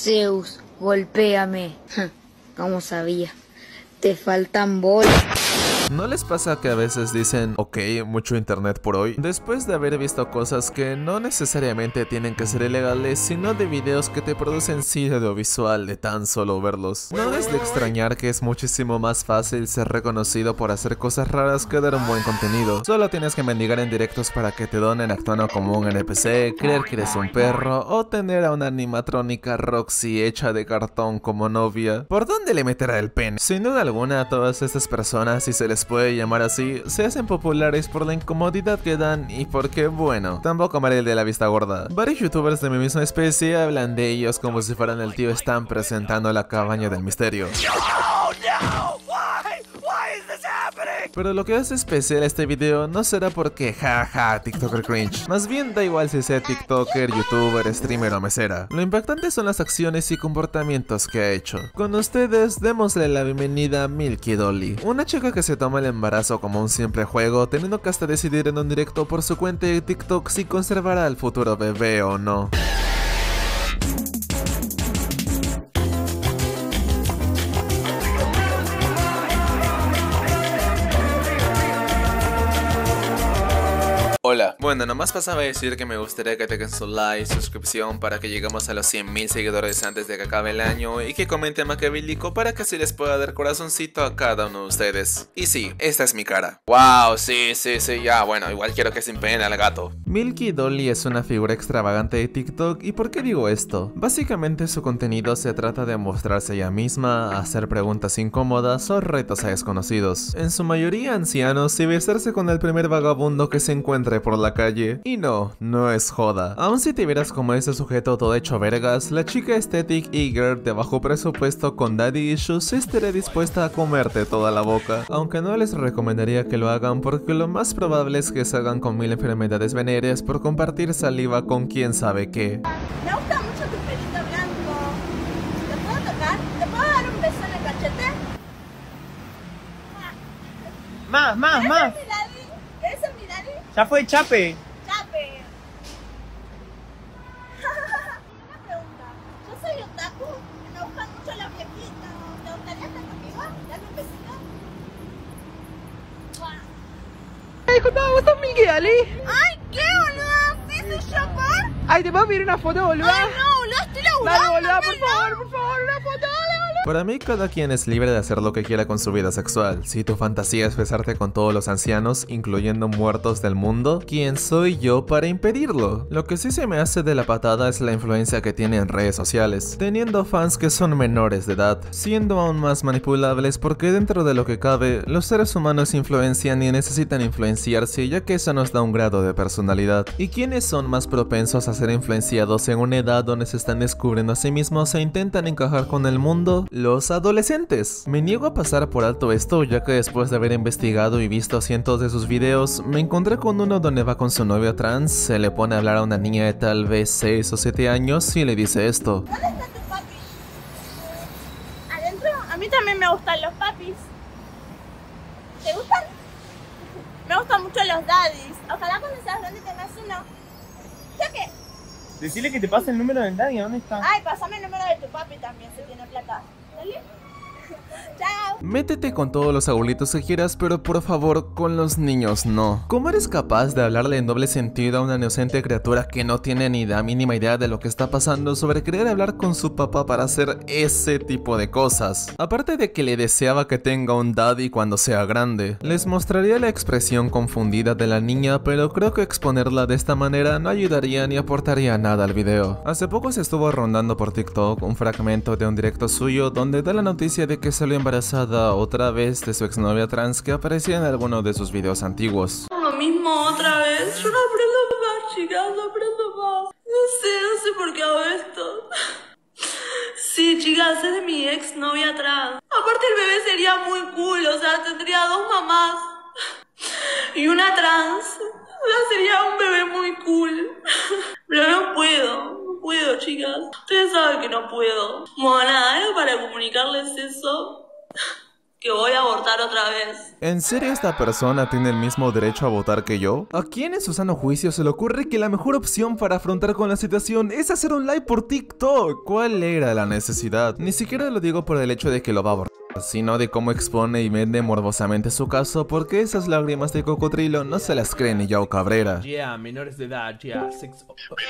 Zeus, golpéame. ¿Cómo sabía? Te faltan bolas. ¿No les pasa que a veces dicen, ok, mucho internet por hoy? Después de haber visto cosas que no necesariamente tienen que ser ilegales, sino de videos que te producen sitio audiovisual de tan solo verlos. No es de extrañar que es muchísimo más fácil ser reconocido por hacer cosas raras que dar un buen contenido. Solo tienes que mendigar en directos para que te donen actuando como un NPC, creer que eres un perro, o tener a una animatrónica Roxy hecha de cartón como novia. ¿Por dónde le meterá el pene? Sin duda alguna, todas estas personas, si se les puede llamar así, se hacen populares por la incomodidad que dan y porque, bueno, tampoco me haré el de la vista gorda. Varios youtubers de mi misma especie hablan de ellos como si fueran el tío Stan presentando la cabaña del misterio. Pero lo que hace especial este video no será porque jaja, TikToker cringe. Más bien da igual si sea TikToker, YouTuber, streamer o mesera. Lo impactante son las acciones y comportamientos que ha hecho. Con ustedes, démosle la bienvenida a Milky Dolly, una chica que se toma el embarazo como un simple juego, teniendo que hasta decidir en un directo por su cuenta de TikTok si conservará al futuro bebé o no. Hola, bueno, nomás pasaba a decir que me gustaría que tengan su like, suscripción para que lleguemos a los 100.000 seguidores antes de que acabe el año y que comenten maquiavélico para que así les pueda dar corazoncito a cada uno de ustedes. Y sí, esta es mi cara. Wow, sí, ya, bueno, igual quiero que se empeen al gato. Milky Dolly es una figura extravagante de TikTok. ¿Y por qué digo esto? Básicamente su contenido se trata de mostrarse ella misma, hacer preguntas incómodas o retos a desconocidos, en su mayoría ancianos, y besarse con el primer vagabundo que se encuentre por la calle. Y no es joda. Aun si te vieras como ese sujeto todo hecho vergas, la chica aesthetic eager de bajo presupuesto con daddy issues estará dispuesta a comerte toda la boca. Aunque no les recomendaría que lo hagan porque lo más probable es que salgan con 1000 enfermedades venéreas por compartir saliva con quién sabe qué. Me gusta mucho tu pelito blanco. ¿Te puedo tocar? ¿Te puedo dar un beso en el cachete? Más. ¿Eres mi daddy? Ya fue Chape. Chape. Una pregunta. Yo soy otaku y me gustan mucho las viejitas. ¿Te gustaría estar conmigo? ¿Dame un besito? ¿Cómo estás, Miguel? ¡Ay, qué boluda! ¿Sí soy yo, por? Ay, te puedo pedir una foto, boluda. ¡Ay, no, boluda! Estoy laburando. Dale, boluda, por favor, una foto, dale, boluda. Para mí, cada quien es libre de hacer lo que quiera con su vida sexual. Si tu fantasía es besarte con todos los ancianos, incluyendo muertos del mundo, ¿quién soy yo para impedirlo? Lo que sí se me hace de la patada es la influencia que tiene en redes sociales, teniendo fans que son menores de edad, siendo aún más manipulables porque dentro de lo que cabe, los seres humanos influencian y necesitan influenciarse, ya que eso nos da un grado de personalidad. ¿Y quiénes son más propensos a ser influenciados en una edad donde se están descubriendo a sí mismos e intentan encajar con el mundo? Los adolescentes. Me niego a pasar por alto esto, ya que después de haber investigado y visto cientos de sus videos, me encontré con uno donde va con su novia trans, se le pone a hablar a una niña de tal vez 6 o 7 años y le dice esto. ¿Dónde está tu papi? ¿Adentro? A mí también me gustan los papis. ¿Te gustan? Me gustan mucho los daddies. Ojalá cuando seas grande tengas uno. ¿Ya qué? Decirle que te pase el número del daddy, ¿dónde está? Ay, pásame el número de tu papi también, si tiene plata. ¿Dale? Chao. Métete con todos los abuelitos que quieras, pero por favor, con los niños no. ¿Cómo eres capaz de hablarle en doble sentido a una inocente criatura que no tiene ni la mínima idea de lo que está pasando sobre querer hablar con su papá para hacer ese tipo de cosas? Aparte de que le deseaba que tenga un daddy cuando sea grande, les mostraría la expresión confundida de la niña, pero creo que exponerla de esta manera no ayudaría ni aportaría nada al video. Hace poco se estuvo rondando por TikTok un fragmento de un directo suyo donde da la noticia de que salió embarazada otra vez de su exnovia trans que aparecía en alguno de sus videos antiguos. Lo mismo otra vez. Yo no aprendo más, chicas, no aprendo más. No sé por qué hago esto. Sí, chicas, es de mi ex novia trans. Aparte el bebé sería muy cool, o sea, tendría 2 mamás y una trans. O sea, sería un bebé muy cool. Pero no puedo, chicas. Ustedes saben que no puedo. Bueno, nada, era para comunicarles eso. que voy a abortar otra vez. ¿En serio esta persona tiene el mismo derecho a votar que yo? ¿A quién en su sano juicio se le ocurre que la mejor opción para afrontar con la situación es hacer un live por TikTok? ¿Cuál era la necesidad? Ni siquiera lo digo por el hecho de que lo va a abortar, sino de cómo expone y vende morbosamente su caso, porque esas lágrimas de cocodrilo no se las cree ni Yao Cabrera. Menores de edad, sexo.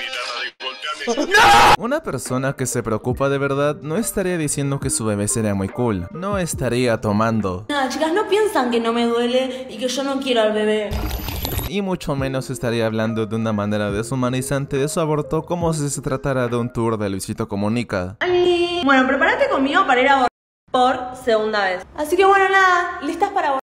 Una persona que se preocupa de verdad no estaría diciendo que su bebé sería muy cool, no estaría tomando. Nada, chicas, no piensan que no me duele y que yo no quiero al bebé. Y mucho menos estaría hablando de una manera deshumanizante de su aborto como si se tratara de un tour de Luisito Comunica. Ay. Bueno, prepárate conmigo para ir a abortar por segunda vez. Así que bueno, nada, listas para abortar.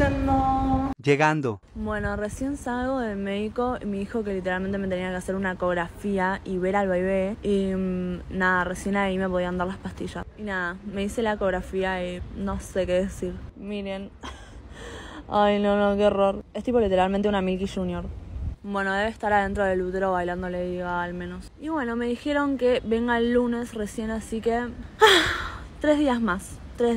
Llegando. Bueno, recién salgo del médico y me dijo que literalmente me tenía que hacer una ecografía y ver al bebé. Y nada, recién ahí me podían dar las pastillas. Y nada, me hice la ecografía y no sé qué decir. Miren. Ay, no, qué horror. Es tipo literalmente una Milky Junior. Bueno, debe estar adentro del útero bailando Lady Gaga al menos. Y bueno, me dijeron que venga el lunes recién, así que... 3 días más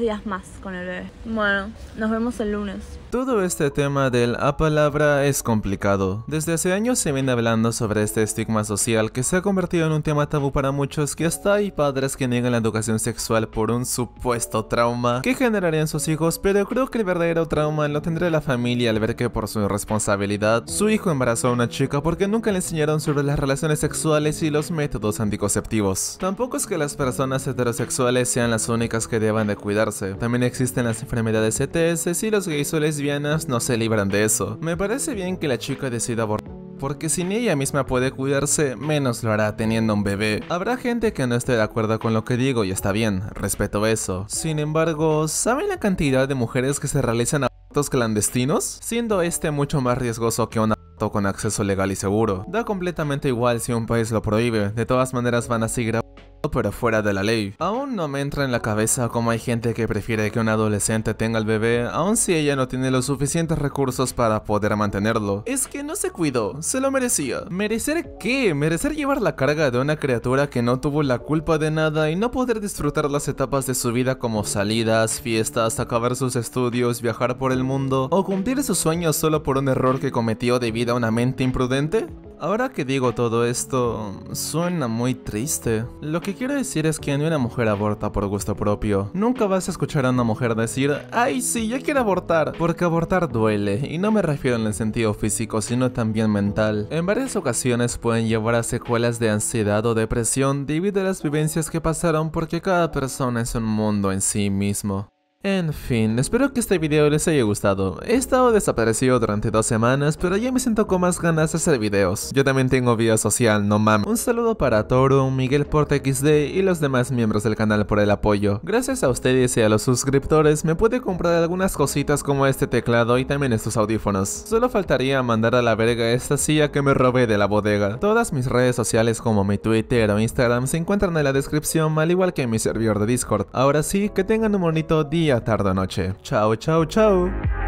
con el bebé. Bueno, nos vemos el lunes. Todo este tema del a palabra es complicado. Desde hace años se viene hablando sobre este estigma social que se ha convertido en un tema tabú para muchos, que hasta hay padres que niegan la educación sexual por un supuesto trauma que generarían sus hijos, pero creo que el verdadero trauma lo tendría la familia al ver que por su irresponsabilidad su hijo embarazó a una chica porque nunca le enseñaron sobre las relaciones sexuales y los métodos anticonceptivos. Tampoco es que las personas heterosexuales sean las únicas que deban de cuidarse. También existen las enfermedades ETS y los gays o lesbianas no se libran de eso. Me parece bien que la chica decida abortar, porque si ni ella misma puede cuidarse, menos lo hará teniendo un bebé. Habrá gente que no esté de acuerdo con lo que digo y está bien, respeto eso. Sin embargo, ¿saben la cantidad de mujeres que se realizan abortos clandestinos? Siendo este mucho más riesgoso que un aborto con acceso legal y seguro. Da completamente igual si un país lo prohíbe, de todas maneras van a seguir pero fuera de la ley. Aún no me entra en la cabeza cómo hay gente que prefiere que un adolescente tenga el bebé, aun si ella no tiene los suficientes recursos para poder mantenerlo. Es que no se cuidó, se lo merecía. ¿Merecer qué? ¿Merecer llevar la carga de una criatura que no tuvo la culpa de nada y no poder disfrutar las etapas de su vida como salidas, fiestas, acabar sus estudios, viajar por el mundo o cumplir sus sueños solo por un error que cometió debido a una mente imprudente? Ahora que digo todo esto, suena muy triste. Lo que quiero decir es que ni una mujer aborta por gusto propio. Nunca vas a escuchar a una mujer decir, ¡ay sí, yo quiero abortar! Porque abortar duele, y no me refiero en el sentido físico, sino también mental. En varias ocasiones pueden llevar a secuelas de ansiedad o depresión debido a las vivencias que pasaron, porque cada persona es un mundo en sí mismo. En fin, espero que este video les haya gustado. He estado desaparecido durante 2 semanas, pero ya me siento con más ganas de hacer videos. Yo también tengo vida social, no mames. Un saludo para Toro, Miguel Porta XD y los demás miembros del canal por el apoyo. Gracias a ustedes y a los suscriptores me pude comprar algunas cositas como este teclado y también estos audífonos. Solo faltaría mandar a la verga esta silla que me robé de la bodega. Todas mis redes sociales como mi Twitter o Instagram se encuentran en la descripción, al igual que mi servidor de Discord. Ahora sí, que tengan un bonito día, tarde o noche. Chao, chao, chao.